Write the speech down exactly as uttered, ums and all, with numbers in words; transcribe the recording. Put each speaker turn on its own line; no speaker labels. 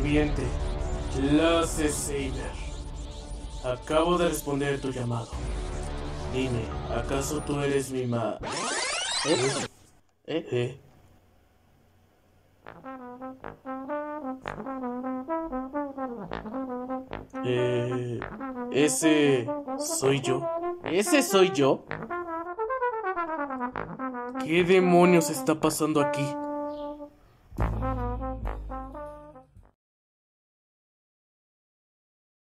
Sirviente, Lasse Saber. Acabo de responder tu llamado. Dime, ¿acaso tú eres mi ma... ¿Eh? ¿Eh? ¿Eh? Eh... Ese... ¿Soy yo? ¿Ese soy yo? ¿Qué demonios está pasando aquí?